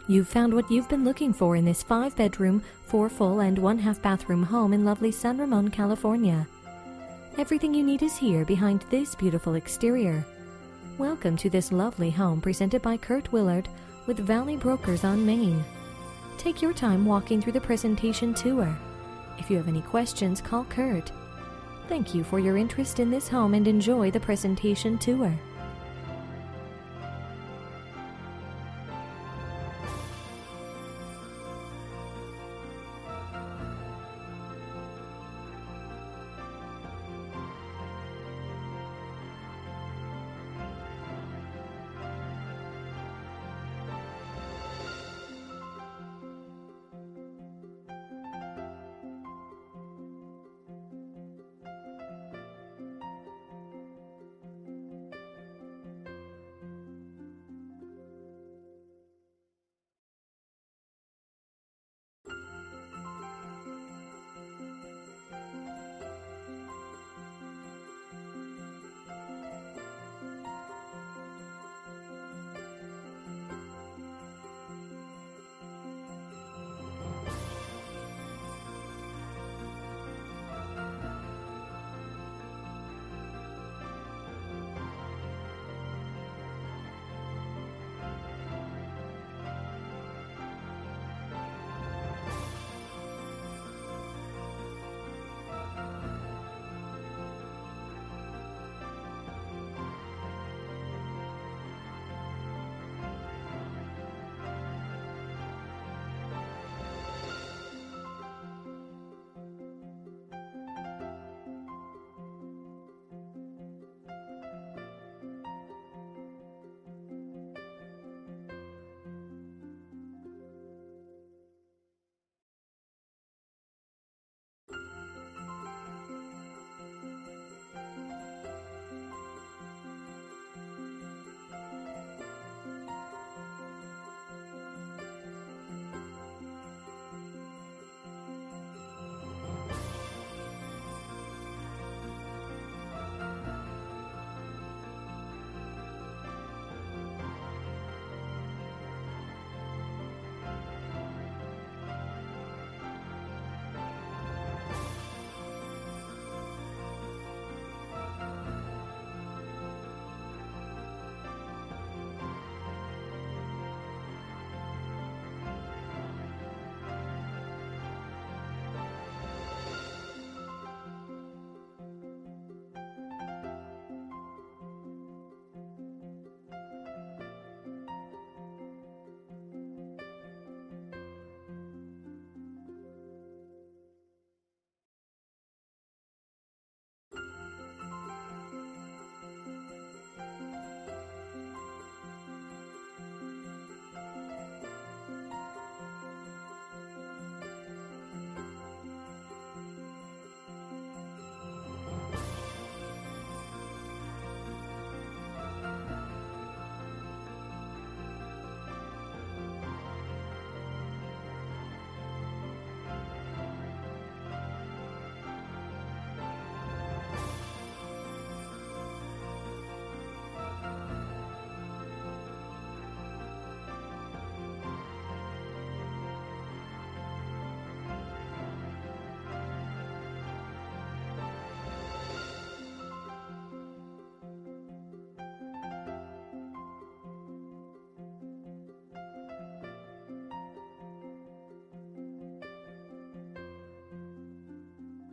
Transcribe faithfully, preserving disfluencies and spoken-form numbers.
You've found what you've been looking for in this five-bedroom, four full and one-half bathroom home in lovely San Ramon, California. Everything you need is here behind this beautiful exterior. Welcome to this lovely home presented by Kurt Willard with Valley Brokers on Main. Take your time walking through the presentation tour. If you have any questions, call Kurt. Thank you for your interest in this home and enjoy the presentation tour.